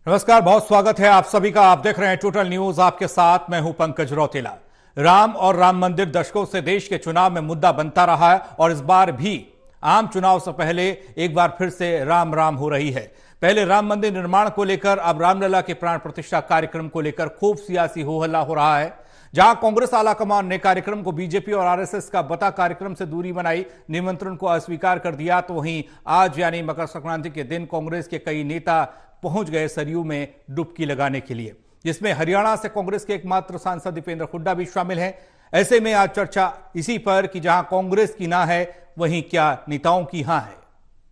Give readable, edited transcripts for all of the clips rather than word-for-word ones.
नमस्कार, बहुत स्वागत है आप सभी का। आप देख रहे हैं टोटल न्यूज, आपके साथ मैं हूं पंकज रौतेला। राम और राम मंदिर दशकों से देश के चुनाव में मुद्दा बनता रहा है और इस बार भी आम चुनाव से पहले एक बार फिर से राम राम हो रही है। पहले राम मंदिर निर्माण को लेकर, अब रामलला के प्राण प्रतिष्ठा कार्यक्रम को लेकर खूब सियासी हो हल्ला हो रहा है। जहां कांग्रेस आलाकमान ने कार्यक्रम को बीजेपी और आरएसएस का बता कार्यक्रम से दूरी बनाई, निमंत्रण को अस्वीकार कर दिया, तो वहीं आज यानी मकर संक्रांति के दिन कांग्रेस के कई नेता पहुंच गए सरयू में डुबकी लगाने के लिए, जिसमें हरियाणा से कांग्रेस के एकमात्र सांसद दीपेंद्र हुड्डा भी शामिल हैं। ऐसे में आज चर्चा इसी पर कि जहां कांग्रेस की ना है वहीं क्या नेताओं की हां है।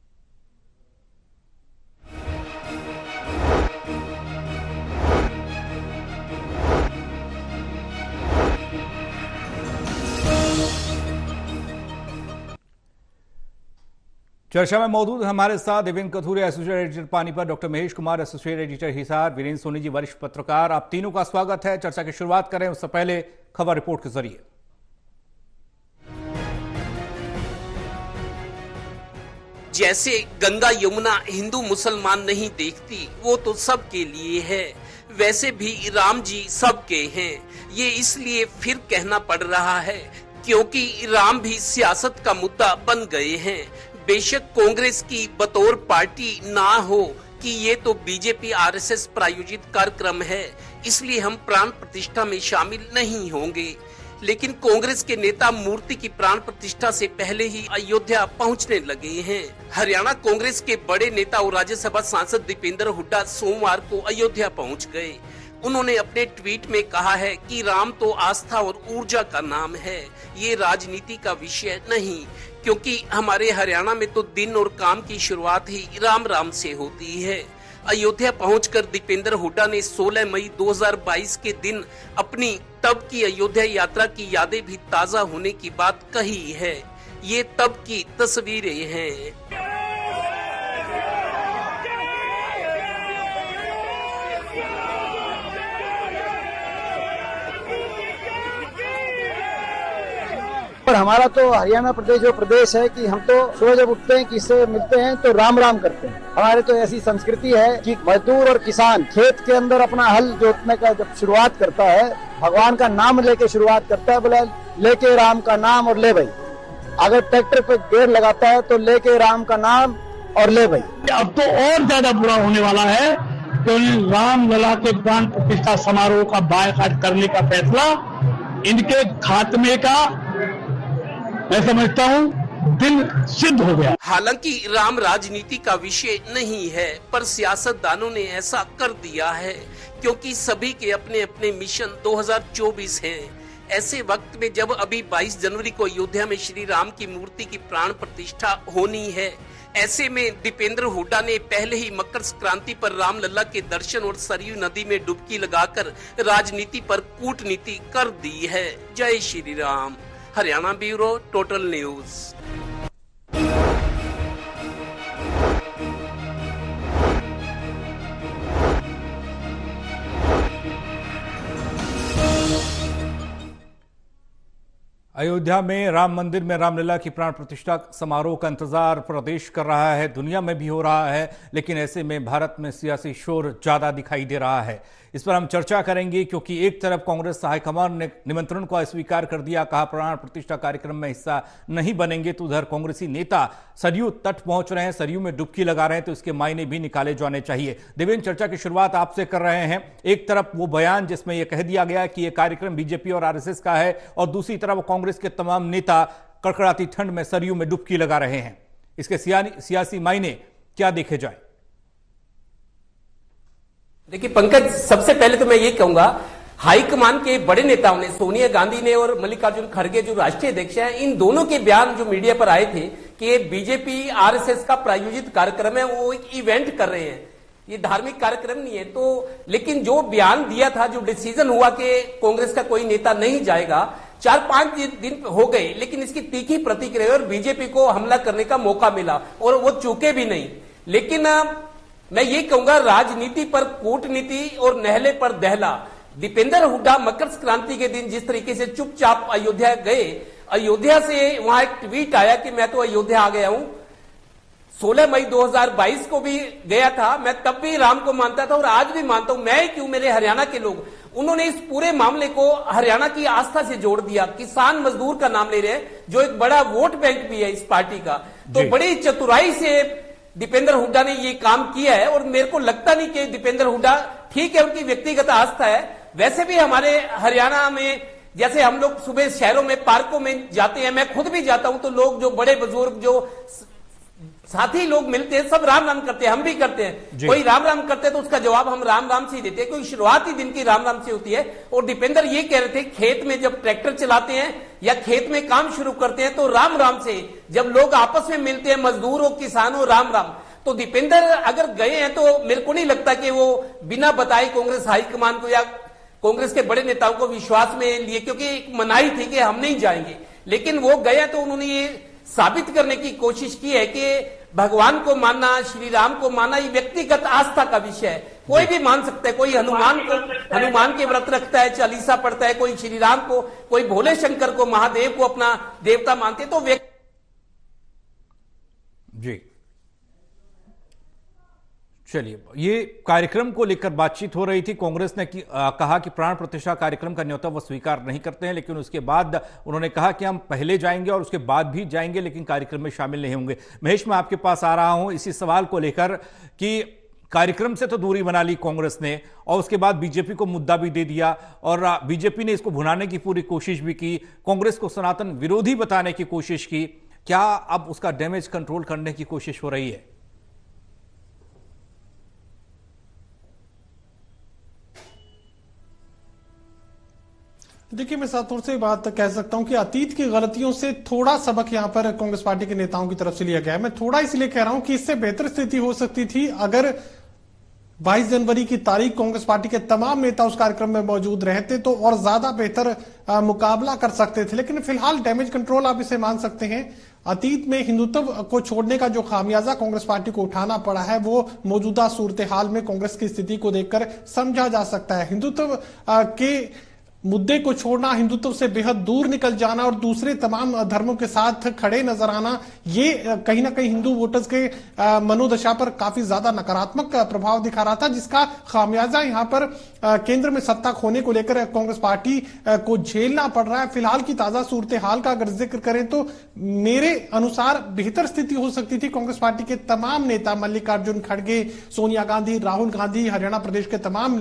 चर्चा में मौजूद हमारे साथ Devendra Kathure, associate editor Panipat, doctor Mahesh Kumar, associate editor Hisar, Virendra Soni ji, वरिष्ठ पत्रकार। आप तीनों का स्वागत है। चर्चा की शुरुआत करें उससे पहले खबर रिपोर्ट के जरिए। जैसे गंगा यमुना हिंदू मुसलमान नहीं देखती, वो तो सबके लिए है, वैसे भी राम जी सबके हैं। ये इसलिए फिर कहना पड़ रहा है क्योंकि राम भी सियासत का मुद्दा बन गए हैं। बेशक कांग्रेस की बतौर पार्टी ना हो कि ये तो बीजेपी आरएसएस प्रायोजित कार्यक्रम है, इसलिए हम प्राण प्रतिष्ठा में शामिल नहीं होंगे। लेकिन कांग्रेस के नेता मूर्ति की प्राण प्रतिष्ठा से पहले ही अयोध्या पहुंचने लगे हैं। हरियाणा कांग्रेस के बड़े नेता और राज्यसभा सांसद दीपेंद्र हुड्डा सोमवार को अयोध्या पहुंच गए। उन्होंने अपने ट्वीट में कहा है कि राम तो आस्था और ऊर्जा का नाम है, ये राजनीति का विषय नहीं, क्योंकि हमारे हरियाणा में तो दिन और काम की शुरुआत ही राम राम से होती है। अयोध्या पहुंचकर दीपेंद्र हुड्डा ने 16 मई 2022 के दिन अपनी तब की अयोध्या यात्रा की यादें भी ताजा होने की बात कही है। ये तब की तस्वीरें हैं। पर हमारा तो हरियाणा प्रदेश जो प्रदेश है कि हम तो सुबह जब उठते हैं, किससे मिलते हैं तो राम राम करते हैं। हमारे तो ऐसी संस्कृति है कि मजदूर और किसान खेत के अंदर अपना हल जोतने का जब शुरुआत करता है, भगवान का नाम लेके शुरुआत करता है, बोला लेके राम का नाम और ले भाई। अगर ट्रैक्टर पे गेर लगाता है तो लेके राम का नाम और ले भाई। अब तो और ज्यादा बुरा होने वाला है क्योंकि रामलला के प्राण प्रतिष्ठा समारोह का बायकॉट करने का फैसला इनके खात्मे का मैं समझता हूँ दिन सिद्ध हो गया। हालांकि राम राजनीति का विषय नहीं है, पर सियासतदानों ने ऐसा कर दिया है क्योंकि सभी के अपने अपने मिशन 2024 हैं। ऐसे वक्त में जब अभी 22 जनवरी को अयोध्या में श्री राम की मूर्ति की प्राण प्रतिष्ठा होनी है, ऐसे में दीपेंद्र हुड्डा ने पहले ही मकर संक्रांति पर रामलला के दर्शन और सरयू नदी में डुबकी लगाकर राजनीति पर कूटनीति कर दी है। जय Shri Ram. Haryana bureau, total news. Ayodhya में राम मंदिर में रामलला की प्राण प्रतिष्ठा समारोह का इंतजार प्रदेश कर रहा है, दुनिया में भी हो रहा है, लेकिन ऐसे में भारत में सियासी शोर ज्यादा दिखाई दे रहा है। इस पर हम चर्चा करेंगे क्योंकि एक तरफ कांग्रेस हाईकमान ने निमंत्रण को अस्वीकार कर दिया, कहा प्राण प्रतिष्ठा कार्यक्रम में हिस्सा नहीं बनेंगे, तो उधर कांग्रेसी नेता सरयू तट पहुंच रहे हैं, सरयू में डुबकी लगा रहे हैं, तो इसके मायने भी निकाले जाने चाहिए। देवेंद्र, चर्चा की शुरुआत आपसे कर रहे हैं। एक तरफ वो बयान जिसमें यह कह दिया गया कि यह कार्यक्रम बीजेपी और आरएसएस का है, और दूसरी तरफ कांग्रेस के तमाम नेता कड़कड़ाती ठंड में सरयू में डुबकी लगा रहे हैं। इसके सियासी मायने क्या देखे जाए? देखिए पंकज, सबसे पहले तो मैं ये कहूंगा, हाईकमान के बड़े नेताओं ने, सोनिया गांधी ने और मल्लिकार्जुन खड़गे जो राष्ट्रीय अध्यक्ष हैं, इन दोनों के बयान जो मीडिया पर आए थे कि ये बीजेपी आरएसएस का प्रायोजित कार्यक्रम है, वो एक इवेंट कर रहे हैं, ये धार्मिक कार्यक्रम नहीं है। तो लेकिन जो बयान दिया था, जो डिसीजन हुआ कि कांग्रेस का कोई नेता नहीं जाएगा, 4-5 दिन हो गए, लेकिन इसकी तीखी प्रतिक्रिया और बीजेपी को हमला करने का मौका मिला और वो चूके भी नहीं। लेकिन मैं ये कहूंगा, राजनीति पर कूटनीति और नहले पर दहला। दीपेंद्र हुड्डा मकर संक्रांति के दिन जिस तरीके से चुपचाप अयोध्या गए, अयोध्या से वहां एक ट्वीट आया कि मैं तो अयोध्या आ गया हूं, 16 मई 2022 को भी गया था, मैं तब भी राम को मानता था और आज भी मानता हूं। मैं ही क्यों, मेरे हरियाणा के लोग, उन्होंने इस पूरे मामले को हरियाणा की आस्था से जोड़ दिया। किसान मजदूर का नाम ले रहे हैं, जो एक बड़ा वोट बैंक भी है इस पार्टी का। तो बड़ी चतुराई से दीपेंद्र हुड्डा ने ये काम किया है और मेरे को लगता नहीं कि दीपेंद्र हुड्डा, ठीक है उनकी व्यक्तिगत आस्था है, वैसे भी हमारे हरियाणा में जैसे हम लोग सुबह शहरों में पार्कों में जाते हैं, मैं खुद भी जाता हूं, तो लोग जो बड़े बुजुर्ग जो साथी लोग मिलते हैं सब राम राम करते हैं, हम भी करते हैं। कोई राम राम करते हैं तो उसका जवाब हम राम राम से ही देते हैं, कोई शुरुआत ही दिन की राम राम से होती है। और दीपेंद्र ये कह रहे थे खेत में जब ट्रैक्टर चलाते हैं या खेत में काम शुरू करते हैं तो राम राम से, जब लोग आपस में मिलते हैं मजदूर हो किसान हो, राम राम। तो दीपेंद्र अगर गए हैं तो मेरे को नहीं लगता कि वो बिना बताए कांग्रेस हाईकमान को या कांग्रेस के बड़े नेताओं को विश्वास में लिए, क्योंकि एक मनाही थी कि हम नहीं जाएंगे, लेकिन वो गए तो उन्होंने ये साबित करने की कोशिश की है कि भगवान को मानना, श्री राम को मानना, ये व्यक्तिगत आस्था का विषय है। कोई भी मान सकता है, कोई हनुमान के व्रत रखता है, चालीसा पढ़ता है, कोई श्री राम को, कोई भोले शंकर को, महादेव को अपना देवता मानते, तो जी चलिए, ये कार्यक्रम को लेकर बातचीत हो रही थी। कांग्रेस ने कहा कि प्राण प्रतिष्ठा कार्यक्रम का न्योता वो स्वीकार नहीं करते हैं, लेकिन उसके बाद उन्होंने कहा कि हम पहले जाएंगे और उसके बाद भी जाएंगे, लेकिन कार्यक्रम में शामिल नहीं होंगे। महेश, मैं आपके पास आ रहा हूं इसी सवाल को लेकर कि कार्यक्रम से तो दूरी बना ली कांग्रेस ने और उसके बाद बीजेपी को मुद्दा भी दे दिया और बीजेपी ने इसको भुनाने की पूरी कोशिश भी की, कांग्रेस को सनातन विरोधी बताने की कोशिश की। क्या अब उसका डैमेज कंट्रोल करने की कोशिश हो रही है? देखिए, मैं साथ तौर से बात कह सकता हूं कि अतीत की गलतियों से थोड़ा सबक यहां पर कांग्रेस पार्टी के नेताओं की तरफ से लिया गया है। मैं थोड़ा इसलिए कह रहा हूं कि इससे बेहतर स्थिति हो सकती थी अगर 22 जनवरी की तारीख कांग्रेस पार्टी के तमाम नेता उस कार्यक्रम में मौजूद रहते तो और ज्यादा बेहतर मुकाबला कर सकते थे। लेकिन फिलहाल डैमेज कंट्रोल आप इसे मान सकते हैं। अतीत में हिंदुत्व को छोड़ने का जो खामियाजा कांग्रेस पार्टी को उठाना पड़ा है वो मौजूदा सूरत हाल में कांग्रेस की स्थिति को देखकर समझा जा सकता है। हिंदुत्व के मुद्दे को छोड़ना, हिंदुत्व से बेहद दूर निकल जाना और दूसरे तमाम धर्मों के साथ खड़े नजर आना, ये कहीं ना कहीं हिंदू वोटर्स के मनोदशा पर काफी ज्यादा नकारात्मक प्रभाव दिखा रहा था, जिसका खामियाजा यहां पर केंद्र में सत्ता खोने को लेकर कांग्रेस पार्टी को झेलना पड़ रहा है। फिलहाल की ताजा सूरत हाल का अगर जिक्र करें तो मेरे अनुसार बेहतर स्थिति हो सकती थी कांग्रेस पार्टी के तमाम नेता, मल्लिकार्जुन खड़गे, सोनिया गांधी, राहुल गांधी, हरियाणा प्रदेश के तमाम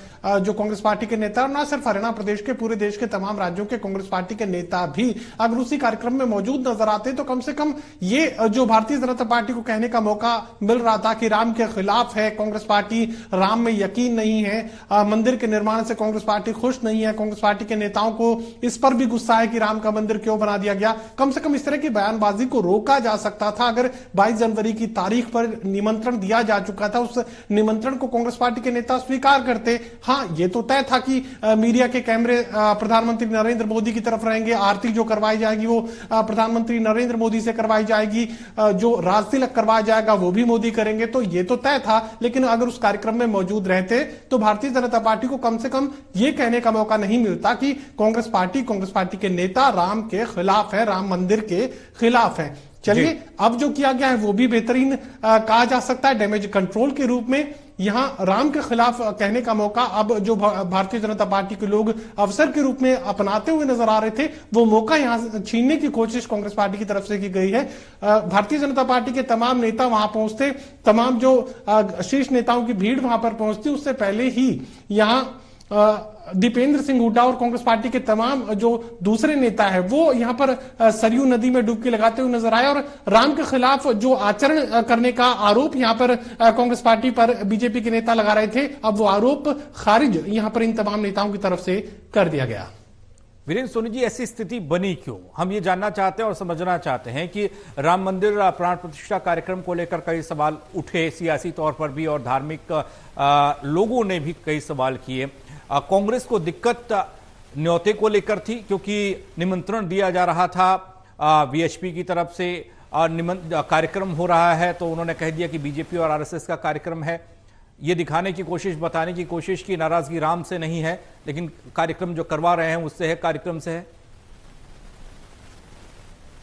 जो कांग्रेस पार्टी के नेता, न सिर्फ हरियाणा प्रदेश के, पूरे देश के तमाम राज्यों के कांग्रेस पार्टी के नेता भी अगर उसी कार्यक्रम में मौजूद नजर आते तो कम से कम ये जो भारतीय जनता पार्टी को कहने का मौका मिल रहा था कि राम के खिलाफ है कांग्रेस पार्टी, राम में यकीन नहीं है, मंदिर के निर्माण से कांग्रेस पार्टी खुश नहीं है, कांग्रेस पार्टी के नेताओं को इस पर भी गुस्सा है कि राम का मंदिर क्यों बना दिया गया, कम से कम इस तरह की बयानबाजी को रोका जा सकता था अगर 22 जनवरी की तारीख पर निमंत्रण दिया जा चुका था। उस निमंत्रण को कांग्रेस पार्टी के नेता स्वीकार करते। हाँ, ये तो तय था कि मीडिया के कैमरे प्रधानमंत्री नरेंद्र मोदी की तरफ रहेंगे, आरती जो करवाई जाएगी वो प्रधानमंत्री नरेंद्र मोदी से करवाई जाएगी, जो राज तिलक करवाया जाएगा वो भी मोदी करेंगे, तो ये तो तय था। लेकिन अगर उस कार्यक्रम में मौजूद रहते तो भारतीय जनता पार्टी को कम से कम ये कहने का मौका नहीं मिलता कि कांग्रेस पार्टी के नेता राम के खिलाफ है, राम मंदिर के खिलाफ है। चलिए, अब जो किया गया है वो भी बेहतरीन कहा जा सकता है डैमेज कंट्रोल के रूप में। यहां राम के खिलाफ कहने का मौका अब जो भारतीय जनता पार्टी के लोग अवसर के रूप में अपनाते हुए नजर आ रहे थे, वो मौका यहां छीनने की कोशिश कांग्रेस पार्टी की तरफ से की गई है। भारतीय जनता पार्टी के तमाम नेता वहां पहुंचते, तमाम जो शीर्ष नेताओं की भीड़ वहां पर पहुंचती, उससे पहले ही यहां दीपेंद्र सिंह हुड्डा और कांग्रेस पार्टी के तमाम जो दूसरे नेता है वो यहां पर सरयू नदी में डुबकी लगाते हुए नजर आए और राम के खिलाफ जो आचरण करने का आरोप यहां पर कांग्रेस पार्टी पर बीजेपी के नेता लगा रहे थे, अब वो आरोप खारिज यहां पर इन तमाम नेताओं की तरफ से कर दिया गया। वीरेंद्र सोनी जी, ऐसी स्थिति बनी क्यों? हम ये जानना चाहते हैं और समझना चाहते हैं कि राम मंदिर प्राण प्रतिष्ठा कार्यक्रम को लेकर कई सवाल उठे, सियासी तौर पर भी और धार्मिक लोगों ने भी कई सवाल किए। कांग्रेस को दिक्कत न्योते को लेकर थी क्योंकि निमंत्रण दिया जा रहा था वीएचपी की तरफ से, कार्यक्रम हो रहा है तो उन्होंने कह दिया कि बीजेपी और आरएसएस का कार्यक्रम है। ये दिखाने की कोशिश, बताने की कोशिश की नाराजगी राम से नहीं है, लेकिन कार्यक्रम जो करवा रहे हैं उससे है, कार्यक्रम से है।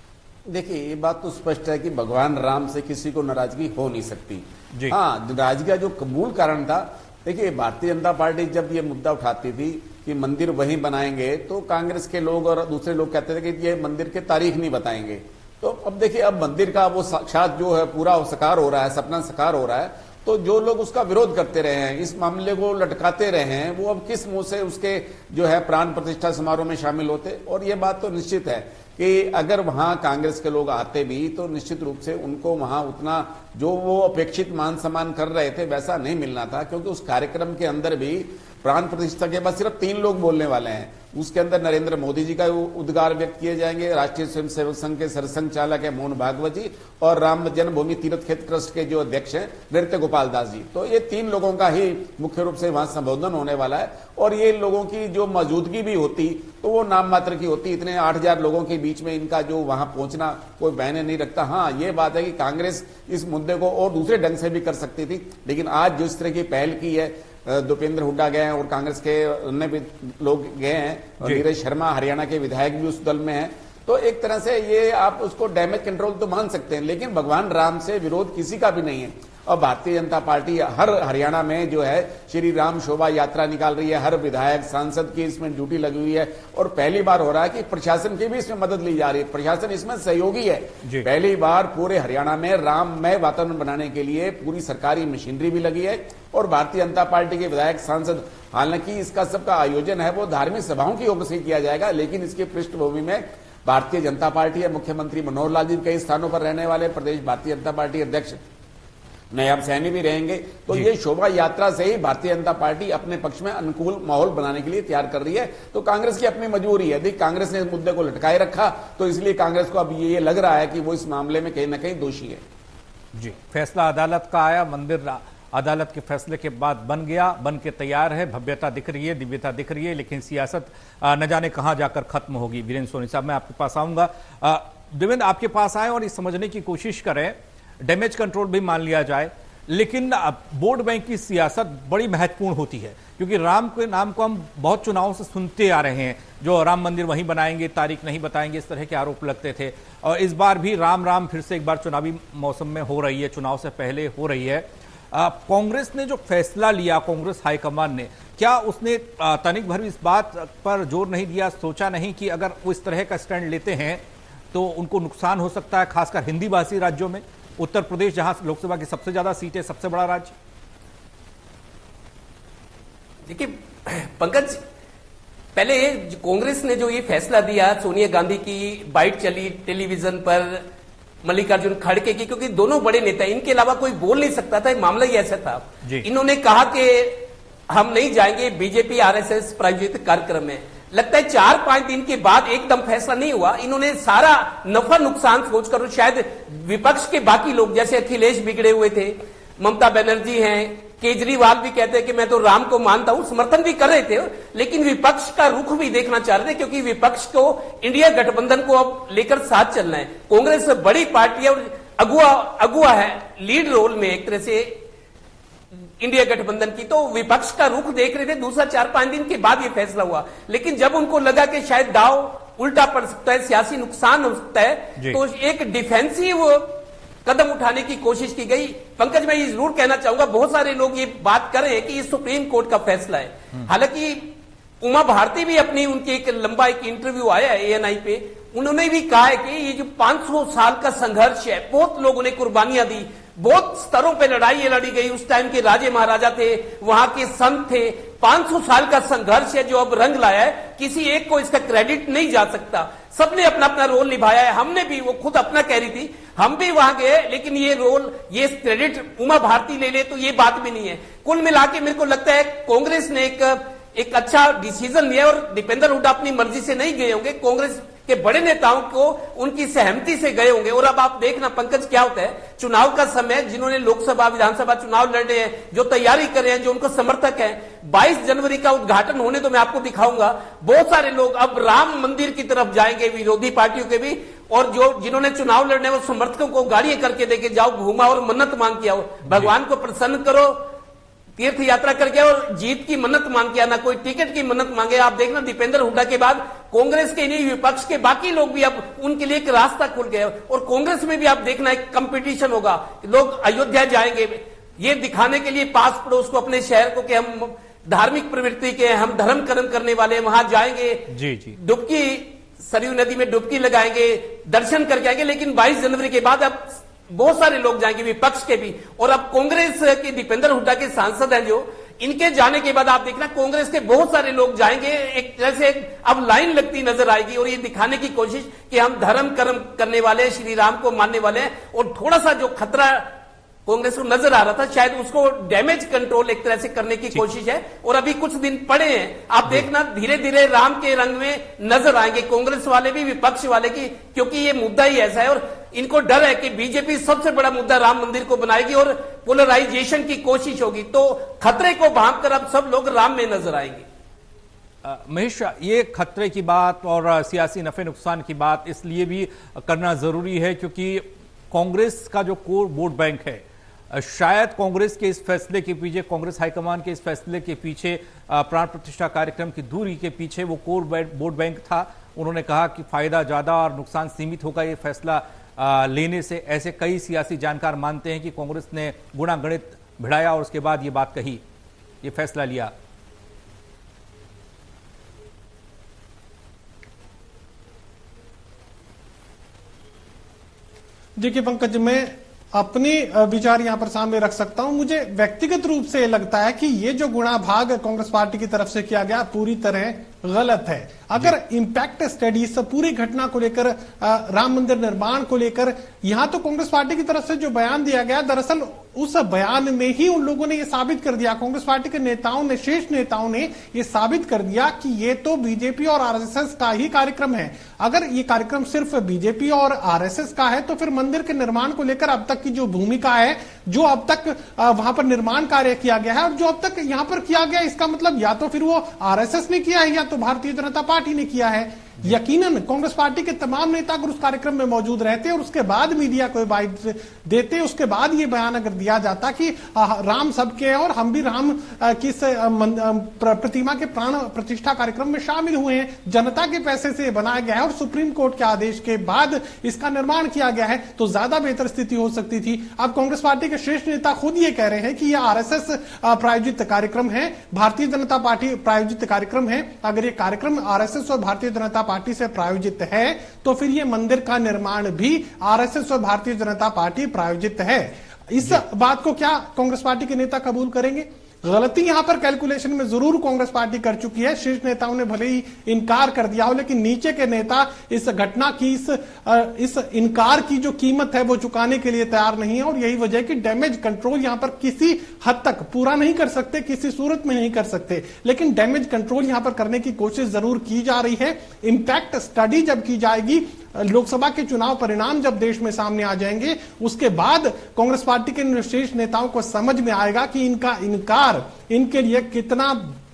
देखिए, ये बात तो स्पष्ट है कि भगवान राम से किसी को नाराजगी हो नहीं सकती। हाँ, नाराजगी का जो मूल कारण था, देखिए भारतीय जनता पार्टी जब ये मुद्दा उठाती थी कि मंदिर वहीं बनाएंगे, तो कांग्रेस के लोग और दूसरे लोग कहते थे कि ये मंदिर के तारीख नहीं बताएंगे। तो अब देखिए, अब मंदिर का वो साक्षात जो है पूरा साकार हो रहा है, सपना साकार हो रहा है, तो जो लोग उसका विरोध करते रहे हैं, इस मामले को लटकाते रहे हैं, वो अब किस मुंह से उसके जो है प्राण प्रतिष्ठा समारोह में शामिल होते। और ये बात तो निश्चित है कि अगर वहां कांग्रेस के लोग आते भी तो निश्चित रूप से उनको वहां उतना जो वो अपेक्षित मान सम्मान कर रहे थे वैसा नहीं मिलना था, क्योंकि उस कार्यक्रम के अंदर भी प्राण प्रतिष्ठा के बाद सिर्फ 3 लोग बोलने वाले हैं। उसके अंदर नरेंद्र मोदी जी का उद्गार व्यक्त किए जाएंगे, राष्ट्रीय स्वयंसेवक संघ के सरसंघचालक है मोहन भागवत जी, और राम जन्मभूमि तीर्थ क्षेत्र ट्रस्ट के जो अध्यक्ष हैं नृत्य गोपाल दास जी। तो ये 3 लोगों का ही मुख्य रूप से वहां संबोधन होने वाला है। और ये लोगों की जो मौजूदगी भी होती तो वो नाम मात्र की होती। इतने 8,000 लोगों के बीच में इनका जो वहां पहुंचना कोई मायने नहीं रखता। हाँ, ये बात है कि कांग्रेस इस मुद्दे को और दूसरे ढंग से भी कर सकती थी, लेकिन आज जो इस तरह की पहल की है, दीपेंद्र हुड्डा गए हैं और कांग्रेस के अन्य भी लोग गए हैं, और नीरज शर्मा हरियाणा के विधायक भी उस दल में हैं, तो एक तरह से ये आप उसको डैमेज कंट्रोल तो मान सकते हैं, लेकिन भगवान राम से विरोध किसी का भी नहीं है। और भारतीय जनता पार्टी हर हरियाणा में जो है श्री राम शोभा यात्रा निकाल रही है, हर विधायक सांसद की इसमें ड्यूटी लगी हुई है, और पहली बार हो रहा है कि प्रशासन की भी इसमें मदद ली जा रही है। प्रशासन इसमें सहयोगी है। पहली बार पूरे हरियाणा में राममय वातावरण बनाने के लिए पूरी सरकारी मशीनरी भी लगी है, और भारतीय जनता पार्टी के विधायक सांसद, हालांकि इसका सबका आयोजन है वो धार्मिक सभाओं की ओर से किया जाएगा, लेकिन इसके पृष्ठभूमि में भारतीय जनता पार्टी है। मुख्यमंत्री मनोहर लाल जी कई स्थानों पर रहने वाले, प्रदेश भारतीय जनता पार्टी अध्यक्ष नायब सैनी भी रहेंगे। तो ये शोभा यात्रा से ही भारतीय जनता पार्टी अपने पक्ष में अनुकूल माहौल बनाने के लिए तैयार कर रही है। तो कांग्रेस की अपनी मजबूरी है। देखिए, कांग्रेस ने इस मुद्दे को लटकाए रखा, तो इसलिए कांग्रेस को अब ये लग रहा है कि वो इस मामले में कहीं ना कहीं दोषी है। जी, फैसला अदालत का आया, मंदिर अदालत के फैसले के बाद बन गया, बन के तैयार है, भव्यता दिख रही है, दिव्यता दिख रही है, लेकिन सियासत न जाने कहां जाकर खत्म होगी। वीरेंद्र सोनी साहब, मैं आपके पास आऊंगा। देवेंद्र, आपके पास आए और ये समझने की कोशिश करें, डैमेज कंट्रोल भी मान लिया जाए, लेकिन वोट बैंक की सियासत बड़ी महत्वपूर्ण होती है, क्योंकि राम के नाम को हम बहुत चुनावों से सुनते आ रहे हैं, जो राम मंदिर वहीं बनाएंगे, तारीख नहीं बताएंगे, इस तरह के आरोप लगते थे। और इस बार भी राम राम फिर से एक बार चुनावी मौसम में हो रही है, चुनाव से पहले हो रही है। कांग्रेस ने जो फैसला लिया, कांग्रेस हाईकमान ने, क्या उसने तनिक भर इस बात पर जोर नहीं दिया, सोचा नहीं कि अगर वो इस तरह का स्टैंड लेते हैं तो उनको नुकसान हो सकता है, खासकर हिंदी भाषी राज्यों में? उत्तर प्रदेश जहां लोकसभा की सबसे ज्यादा सीटें, सबसे बड़ा राज्य। देखिए पंकज, पहले कांग्रेस ने जो ये फैसला दिया, सोनिया गांधी की बाइट चली टेलीविजन पर, मल्लिकार्जुन खड़गे की, क्योंकि दोनों बड़े नेता, इनके अलावा कोई बोल नहीं सकता था, मामला ही ऐसा था। इन्होंने कहा कि हम नहीं जाएंगे बीजेपी आरएसएस प्रायोजित कार्यक्रम में। लगता है 4-5 दिन के बाद एकदम फैसला नहीं हुआ। इन्होंने सारा नफा नुकसान सोचकर, शायद विपक्ष के बाकी लोग जैसे अखिलेश बिगड़े हुए थे, ममता बनर्जी हैं, केजरीवाल भी कहते हैं कि मैं तो राम को मानता हूं, समर्थन भी कर रहे थे, लेकिन विपक्ष का रुख भी देखना चाह रहे थे, क्योंकि विपक्ष को इंडिया गठबंधन को अब लेकर साथ चलना है। कांग्रेस बड़ी पार्टी है और अगुआ है, लीड रोल में एक तरह से इंडिया गठबंधन की, तो विपक्ष का रुख देख रहे थे। दूसरा 4-5 दिन के बाद यह फैसला हुआ, लेकिन जब उनको लगा कि शायद दाव उल्टा पड़ सकता है, सियासी नुकसान हो सकता है, तो एक डिफेंसिव कदम उठाने की कोशिश की गई। पंकज, मैं ये जरूर कहना चाहूंगा, बहुत सारे लोग ये बात कर रहे हैं कि ये सुप्रीम कोर्ट का फैसला है। हालांकि उमा भारती भी अपनी, उनकी एक लंबा एक इंटरव्यू आया है ANI पे, उन्होंने भी कहा है कि ये जो 500 साल का संघर्ष है, बहुत लोगों ने कुर्बानियां दी, बहुत स्तरों पे लड़ाई लड़ी गई, उस टाइम के राजे महाराजा थे, वहां के संत थे। 500 साल का संघर्ष है जो अब रंग लाया है, किसी एक को इसका क्रेडिट नहीं जा सकता। सबने अपना अपना रोल निभाया है। हमने भी, वो खुद अपना कह रही थी, हम भी वहां गए, लेकिन ये रोल, ये क्रेडिट उमा भारती ले ले तो ये बात भी नहीं है। कुल मिला के मेरे को लगता है कांग्रेस ने एक अच्छा डिसीजन लिया, और दीपेंद्र हुड्डा अपनी मर्जी से नहीं गए होंगे, कांग्रेस के बड़े नेताओं को उनकी सहमति से गए होंगे। और अब आप देखना पंकज, क्या होता है, चुनाव का समय, जिन्होंने लोकसभा विधानसभा चुनाव लड़ रहे हैं, जो तैयारी कर रहे हैं, जो उनको समर्थक हैं, 22 जनवरी का उद्घाटन होने तो मैं आपको दिखाऊंगा, बहुत सारे लोग अब राम मंदिर की तरफ जाएंगे, विरोधी पार्टियों के भी, और जो जिन्होंने चुनाव लड़ने वो समर्थकों को गाड़ियां करके देके जाओ, घूमा और मन्नत मांग के आओ, भगवान को प्रसन्न करो, तीर्थ यात्रा करके और जीत की मन्नत मांग के आना, कोई टिकट की मन्नत मांगे। आप देखना दीपेंद्र हुड्डा के बाद कांग्रेस के नहीं, विपक्ष के बाकी लोग भी अब उनके लिए एक रास्ता खुल गया। और कांग्रेस में भी आप देखना एक कंपटीशन होगा, लोग अयोध्या जाएंगे ये दिखाने के लिए पास पड़ोस को, अपने शहर को कि हम धार्मिक प्रवृत्ति के, हम धर्म कर्म करने वाले, वहां जाएंगे, जी जी, डुबकी सरयू नदी में डुबकी लगाएंगे, दर्शन करके आएंगे। लेकिन 22 जनवरी के बाद अब बहुत सारे लोग जाएंगे, विपक्ष के भी। और अब कांग्रेस के दीपेंद्र हुड्डा के सांसद हैं जो, इनके जाने के बाद आप देखना कांग्रेस के बहुत सारे लोग जाएंगे, एक तरह से अब लाइन लगती नजर आएगी और ये दिखाने की कोशिश कि हम धर्म कर्म करने वाले, श्री राम को मानने वाले हैं। और थोड़ा सा जो खतरा कांग्रेस को नजर आ रहा था, शायद उसको डैमेज कंट्रोल एक तरह से करने की कोशिश है। और अभी कुछ दिन पड़े हैं, आप देखना धीरे धीरे राम के रंग में नजर आएंगे कांग्रेस वाले भी, विपक्ष वाले की, क्योंकि ये मुद्दा ही ऐसा है। और इनको डर है कि बीजेपी सबसे बड़ा मुद्दा राम मंदिर को बनाएगी और पोलराइजेशन की कोशिश होगी, तो खतरे को भांपकर अब सब लोग राम में नजर आएंगे। महेश, ये खतरे की बात और सियासी नफे नुकसान की बात इसलिए भी करना जरूरी है क्योंकि कांग्रेस का जो कोर वोट बैंक है, शायद कांग्रेस के इस फैसले के पीछे, कांग्रेस हाईकमान के इस फैसले के पीछे, प्राण प्रतिष्ठा कार्यक्रम की दूरी के पीछे वो कोर वोट बैंक था। उन्होंने कहा कि फायदा ज्यादा और नुकसान सीमित होगा ये फैसला लेने से। ऐसे कई सियासी जानकार मानते हैं कि कांग्रेस ने गुणा गणित भिड़ाया और उसके बाद ये बात कही, ये फैसला लिया। देखिए पंकज, मैं अपनी विचार यहां पर सामने रख सकता हूं। मुझे व्यक्तिगत रूप से लगता है कि ये जो गुणा भाग कांग्रेस पार्टी की तरफ से किया गया पूरी तरह गलत है। अगर इम्पैक्ट स्टडीज पूरी घटना को लेकर, राम मंदिर निर्माण को लेकर, यहां तो कांग्रेस पार्टी की तरफ से जो बयान दिया गया, दरअसल उस बयान में ही उन लोगों ने यह साबित कर दिया, कांग्रेस पार्टी के नेताओं ने, शीर्ष नेताओं ने यह साबित कर दिया कि ये तो बीजेपी और आरएसएस का ही कार्यक्रम है। अगर ये कार्यक्रम सिर्फ बीजेपी और आरएसएस का है तो फिर मंदिर के निर्माण को लेकर अब तक की जो भूमिका है, जो अब तक वहां पर निर्माण कार्य किया गया है और जो अब तक यहां पर किया गया, इसका मतलब या तो फिर वो आरएसएस ने किया है या तो भारतीय जनता पार्टी ने किया है। यकीनन कांग्रेस पार्टी के तमाम नेता अगर उस कार्यक्रम में मौजूद रहते और उसके बाद मीडिया को बाइट देते, उसके बाद ये बयान अगर दिया जाता कि राम सबके हैं और हम भी राम की प्रतिमा के प्राण प्रतिष्ठा कार्यक्रम में शामिल हुए हैं, जनता के पैसे से बनाया गया है और सुप्रीम कोर्ट के आदेश के बाद इसका निर्माण किया गया है, तो ज्यादा बेहतर स्थिति हो सकती थी। अब कांग्रेस पार्टी के शीर्ष नेता खुद ये कह रहे हैं कि यह आरएसएस प्रायोजित कार्यक्रम है, भारतीय जनता पार्टी प्रायोजित कार्यक्रम है। अगर ये कार्यक्रम आरएसएस और भारतीय जनता पार्टी से प्रायोजित है तो फिर ये मंदिर का निर्माण भी आरएसएस और भारतीय जनता पार्टी प्रायोजित है। इस बात को क्या कांग्रेस पार्टी के नेता कबूल करेंगे? गलती यहां पर कैलकुलेशन में जरूर कांग्रेस पार्टी कर चुकी है। शीर्ष नेताओं ने भले ही इनकार कर दिया हो, लेकिन नीचे के नेता इस घटना की, इस इनकार की जो कीमत है वो चुकाने के लिए तैयार नहीं है। और यही वजह है कि डैमेज कंट्रोल यहां पर किसी हद तक पूरा नहीं कर सकते, किसी सूरत में नहीं कर सकते, लेकिन डैमेज कंट्रोल यहां पर करने की कोशिश जरूर की जा रही है। इंपैक्ट स्टडी जब की जाएगी, लोकसभा के चुनाव परिणाम जब देश में सामने आ जाएंगे, उसके बाद कांग्रेस पार्टी के शीर्ष नेताओं को समझ में आएगा कि इनका इनकार इनके लिए कितना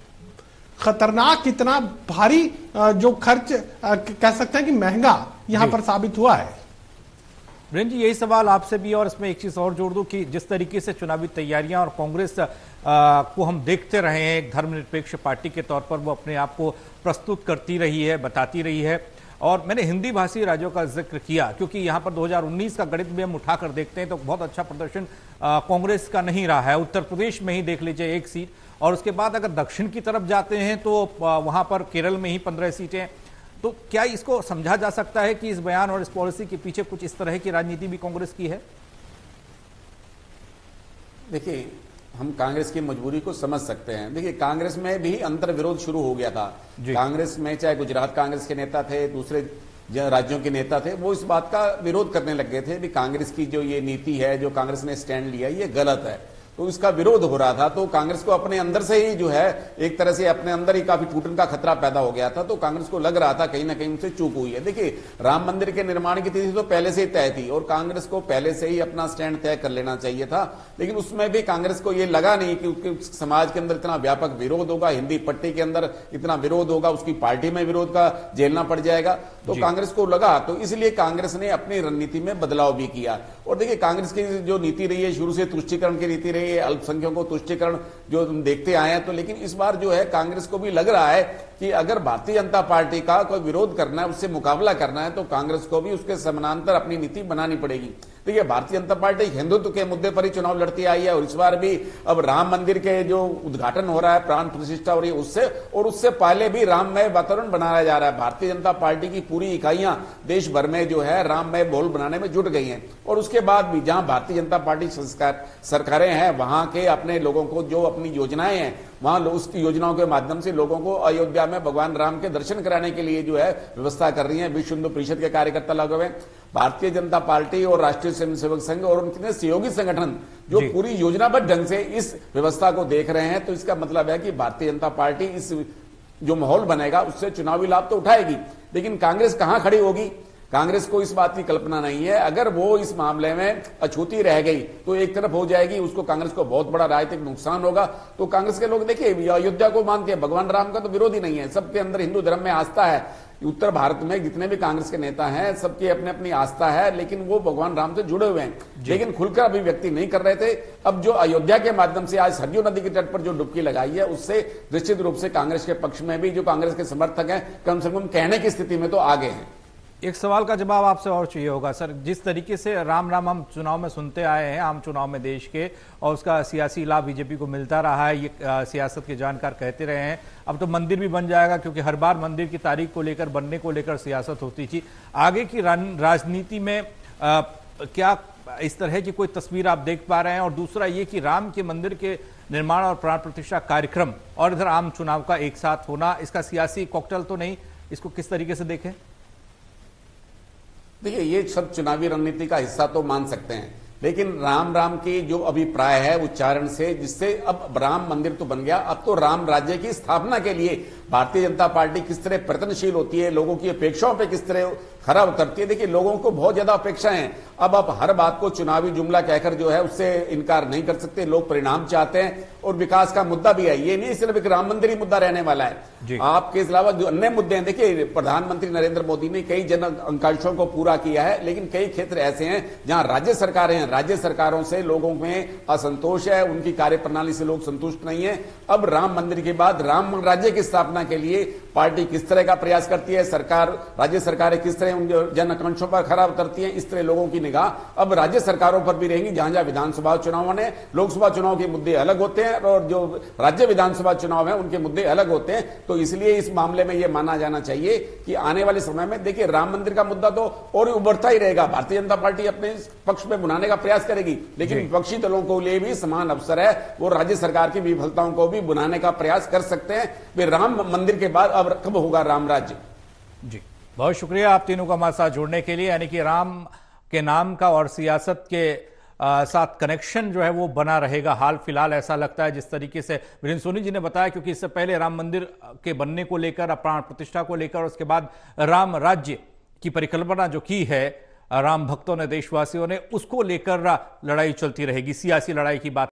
खतरनाक, कितना भारी जो खर्च कह सकते हैं कि महंगा यहां पर साबित हुआ है। वीरेंद्र जी, यही सवाल आपसे भी, और इसमें एक चीज और जोड़ दूं कि जिस तरीके से चुनावी तैयारियां और कांग्रेस को हम देखते रहे हैं एक धर्मनिरपेक्ष पार्टी के तौर पर, वो अपने आप को प्रस्तुत करती रही है, बताती रही है। और मैंने हिंदी भाषी राज्यों का जिक्र किया क्योंकि यहां पर 2019 का गणित भी हम उठाकर देखते हैं तो बहुत अच्छा प्रदर्शन कांग्रेस का नहीं रहा है। उत्तर प्रदेश में ही देख लीजिए 1 सीट, और उसके बाद अगर दक्षिण की तरफ जाते हैं तो वहां पर केरल में ही 15 सीटें। तो क्या इसको समझा जा सकता है कि इस बयान और इस पॉलिसी के पीछे कुछ इस तरह की राजनीति भी कांग्रेस की है? देखिए, हम कांग्रेस की मजबूरी को समझ सकते हैं। देखिए, कांग्रेस में भी अंतर विरोध शुरू हो गया था। कांग्रेस में चाहे गुजरात कांग्रेस के नेता थे, दूसरे राज्यों के नेता थे, वो इस बात का विरोध करने लग गए थे कि कांग्रेस की जो ये नीति है, जो कांग्रेस ने स्टैंड लिया, ये गलत है। तो इसका विरोध हो रहा था। तो कांग्रेस को अपने अंदर से ही जो है एक तरह से अपने अंदर ही काफी टूटन का खतरा पैदा हो गया था। तो कांग्रेस को लग रहा था कहीं ना कहीं उनसे चूक हुई है। देखिए, राम मंदिर के निर्माण की तिथि तो पहले से ही तय थी और कांग्रेस को पहले से ही अपना स्टैंड तय कर लेना चाहिए था, लेकिन उसमें भी कांग्रेस को यह लगा नहीं कि समाज के अंदर इतना व्यापक विरोध होगा, हिंदी पट्टी के अंदर इतना विरोध होगा, उसकी पार्टी में विरोध का झेलना पड़ जाएगा। तो कांग्रेस को लगा, तो इसलिए कांग्रेस ने अपनी रणनीति में बदलाव भी किया। और देखिए, कांग्रेस की जो नीति रही है शुरू से तुष्टीकरण की नीति रही, ये अल्पसंख्यकों को तुष्टीकरण जो हम देखते आए हैं, तो लेकिन इस बार जो है कांग्रेस को भी लग रहा है कि अगर भारतीय जनता पार्टी का कोई विरोध करना है, उससे मुकाबला करना है, तो कांग्रेस को भी उसके समानांतर अपनी नीति बनानी पड़ेगी। देखिए, भारतीय जनता पार्टी हिंदुत्व के मुद्दे पर ही चुनाव लड़ती आई है और इस बार भी अब राम मंदिर के जो उद्घाटन हो रहा है, प्राण प्रतिष्ठा हो रही है, उससे पहले भी राममय वातावरण बनाया जा रहा है। भारतीय जनता पार्टी की पूरी इकाइयां देश भर में जो है राममय माहौल बनाने में जुट गई हैं और उसके बाद भी जहां भारतीय जनता पार्टी सरकारें हैं, वहां के अपने लोगों को जो अपनी योजनाएं हैं, वहां उस योजनाओं के माध्यम से लोगों को अयोध्या में भगवान राम के दर्शन कराने के लिए जो है व्यवस्था कर रही है। विश्व हिंदू परिषद के कार्यकर्ता लगे हुए, भारतीय जनता पार्टी और राष्ट्रीय स्वयंसेवक संघ और उनके सहयोगी संगठन जो पूरी योजनाबद्ध ढंग से इस व्यवस्था को देख रहे हैं, तो इसका मतलब है कि भारतीय जनता पार्टी इस जो माहौल बनेगा उससे चुनावी लाभ तो उठाएगी। लेकिन कांग्रेस कहां खड़ी होगी, कांग्रेस को इस बात की कल्पना नहीं है। अगर वो इस मामले में अछूती रह गई तो एक तरफ हो जाएगी, उसको कांग्रेस को बहुत बड़ा राजनीतिक नुकसान होगा। तो कांग्रेस के लोग देखिए अयोध्या को मानते हैं, भगवान राम का तो विरोधी नहीं है, सबके अंदर हिंदू धर्म में आस्था है। उत्तर भारत में जितने भी कांग्रेस के नेता हैं सबकी अपनी अपनी आस्था है, लेकिन वो भगवान राम से जुड़े हुए हैं, लेकिन खुलकर अभिव्यक्ति नहीं कर रहे थे। अब जो अयोध्या के माध्यम से आज सरयू नदी के तट पर जो डुबकी लगाई है, उससे निश्चित रूप से कांग्रेस के पक्ष में भी जो कांग्रेस के समर्थक हैं कम से कम कहने की स्थिति में तो आगे हैं। एक सवाल का जवाब आपसे और चाहिए होगा सर, जिस तरीके से राम राम हम चुनाव में सुनते आए हैं, आम चुनाव में देश के, और उसका सियासी लाभ बीजेपी को मिलता रहा है, ये सियासत के जानकार कहते रहे हैं। अब तो मंदिर भी बन जाएगा, क्योंकि हर बार मंदिर की तारीख को लेकर, बनने को लेकर सियासत होती थी। आगे की राजनीति में क्या इस तरह की कोई तस्वीर आप देख पा रहे हैं? और दूसरा ये कि राम के मंदिर के निर्माण और प्राण प्रतिष्ठा कार्यक्रम और इधर आम चुनाव का एक साथ होना, इसका सियासी कॉकटेल तो नहीं, इसको किस तरीके से देखें? देखिए, ये सब चुनावी रणनीति का हिस्सा तो मान सकते हैं, लेकिन राम राम की जो अभिप्राय है उच्चारण से, जिससे अब राम मंदिर तो बन गया, अब तो राम राज्य की स्थापना के लिए भारतीय जनता पार्टी किस तरह प्रयत्नशील होती है, लोगों की अपेक्षाओं पे किस तरह खरा उतरती है। देखिए, लोगों को बहुत ज्यादा अपेक्षाएं हैं। अब आप हर बात को चुनावी जुमला कहकर जो है उससे इनकार नहीं कर सकते। लोग परिणाम चाहते हैं और विकास का मुद्दा भी है, ये नहीं सिर्फ एक राम मंदिर ही मुद्दा रहने वाला है। आपके अलावा जो अन्य मुद्दे हैं, देखिए प्रधानमंत्री नरेंद्र मोदी ने कई जन आकांक्षाओं को पूरा किया है, लेकिन कई क्षेत्र ऐसे हैं जहां राज्य सरकारें हैं, राज्य सरकारों से लोगों में असंतोष है, उनकी कार्यप्रणाली से लोग संतुष्ट नहीं है। अब राम मंदिर के बाद राम राज्य की स्थापना के लिए पार्टी किस तरह का प्रयास करती है, सरकार, राज्य सरकारें किस तरह उन जन आकांक्षाओं पर खरा उतरती हैं, इस तरह लोगों की निगाह अब राज्य सरकारों पर भी रहेंगी। जहां जहां विधानसभा चुनाव ने, लोकसभा चुनाव के मुद्दे अलग होते हैं और जो राज्य विधानसभा चुनाव है उनके मुद्दे अलग होते हैं। तो इसलिए इस मामले में यह माना जाना चाहिए कि आने वाले समय में देखिए राम मंदिर का मुद्दा तो और उभरता ही रहेगा। भारतीय जनता पार्टी अपने पक्ष में बुनाने का प्रयास करेगी, लेकिन विपक्षी दलों को लिए भी समान अवसर है, वो राज्य सरकार की विफलताओं को भी बुनाने का प्रयास कर सकते हैं। वे राम मंदिर के बाद अब कब होगा राम राज्य? जी, बहुत शुक्रिया आप तीनों का हमारे साथ जुड़ने के लिए। यानी कि राम के नाम का और सियासत के साथ कनेक्शन जो है वो बना रहेगा हाल फिलहाल, ऐसा लगता है जिस तरीके से वीरेंद्र सोनी जी ने बताया, क्योंकि इससे पहले राम मंदिर के बनने को लेकर, प्राण प्रतिष्ठा को लेकर, उसके बाद राम राज्य की परिकल्पना जो की है राम भक्तों ने, देशवासियों ने, उसको लेकर लड़ाई चलती रहेगी, सियासी लड़ाई की बात